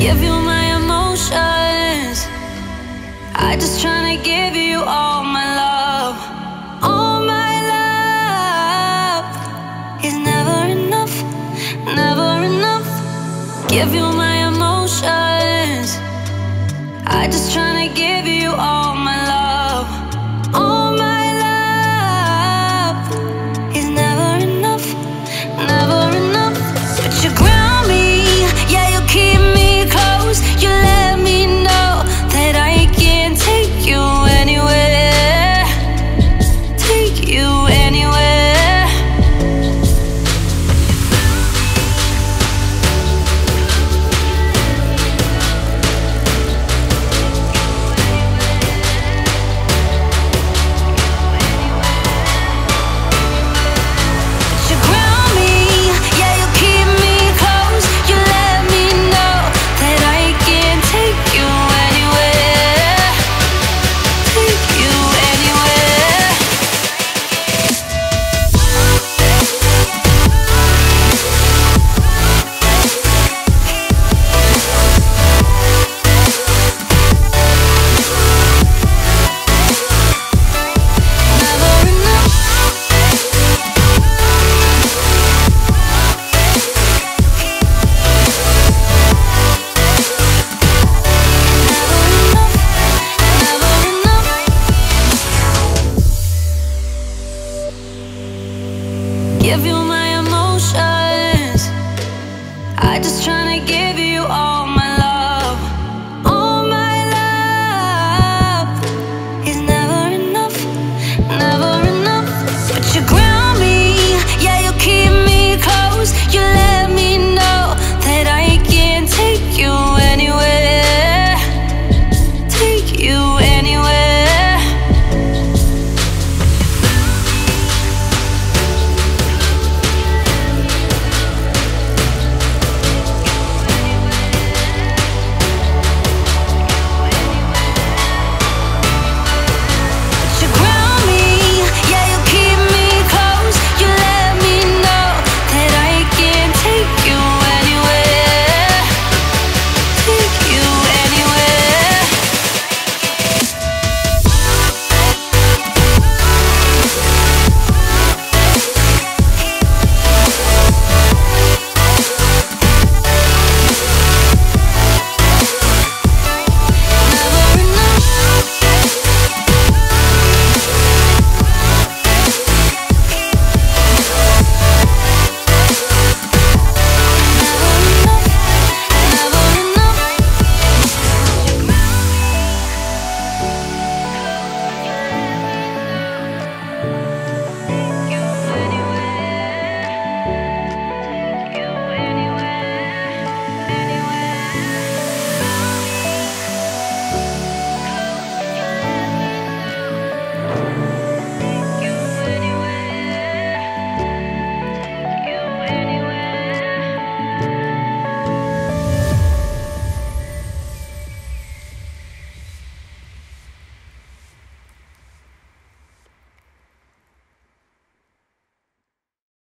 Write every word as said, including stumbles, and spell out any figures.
give you my emotions. I just tryna give you all my love. All my love is never enough, never enough. Give you my emotions. I just tryna give you all my love. All my love is never enough, never enough. But you ground me, yeah, you keep me close. You let me know that I can take you anywhere, take you anywhere. You ground me, yeah, you keep me close. You let me know that I can take you anywhere, take you anywhere. Never enough. Never enough. Give you my emotions. I just try